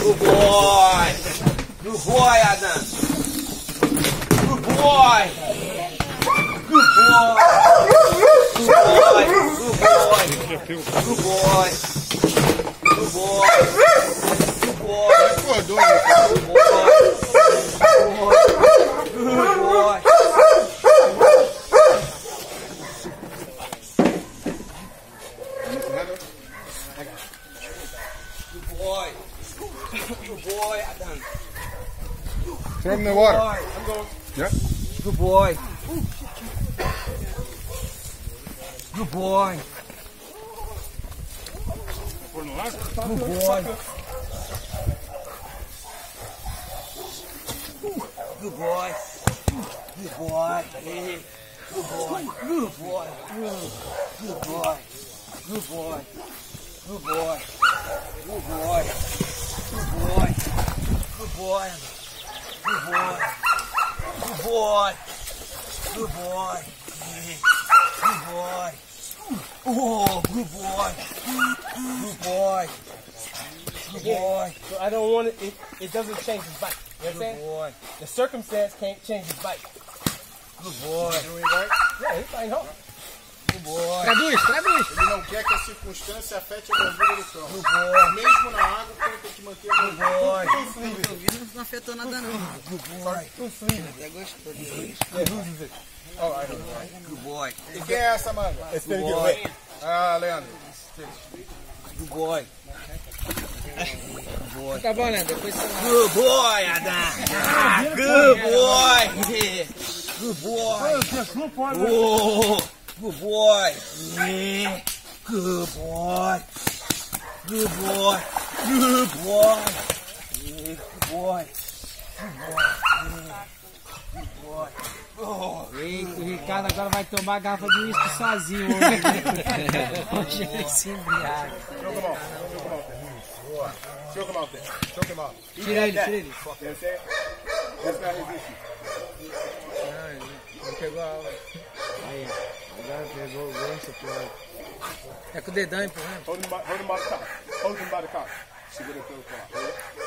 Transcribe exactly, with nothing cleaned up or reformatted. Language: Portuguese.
Good boy. Good boy, Adam. Good boy. Good boy. Good boy. Good boy. Good boy. Good boy. Good boy. Good boy. Good boy. Good boy. Good boy, Adam. Throw him in the water. I'm going. Yep. Good boy. Good boy. Put him in the water. Good boy. Good boy. Good boy. Good boy. Good boy. Good boy. Good boy. Good boy. Good boy. Good boy. Good boy. Good boy. Good boy. Good boy. Good boy. Oh, good boy. Good boy. Good boy. So I don't want it, it, it doesn't change his bite. You know what I'm saying? Good boy. The circumstance can't change his bite. Good boy. Yeah, he's fine, huh? Good boy. Traduz, traduz. Ele não quer que a circunstância afete a mordida do cão. Good boy. Mesmo na água, o cão tem que manter a Good mordida. boy. Tô ouvindo, não afetou nada não. Good boy. É gostoso. Good boy. E quem é essa manga? Good boy. Ah, Leandro. Good boy. Good boy. Tá bom, né? Depois você vai. Good boy, Adam. Ah, good boy. Good boy. Oh, good boy. Yeah. Good boy. Good boy. Good boy. Yeah, good boy. Good boy. Yeah. Good boy. Oh. Eita, o Ricardo agora vai tomar a garrafa de uísque sozinho hoje. Hoje ele se embriaga. Choke him off. Choke him off there. Choke him off. Tira ele, tira ele. You understand? That's not his issue. Não pegou a aula. Aí, agora pegou o gancho, pô. É com o dedão empurrando. Hold him by, hold him by the collar. Hold him by the collar. Segura pelo collar.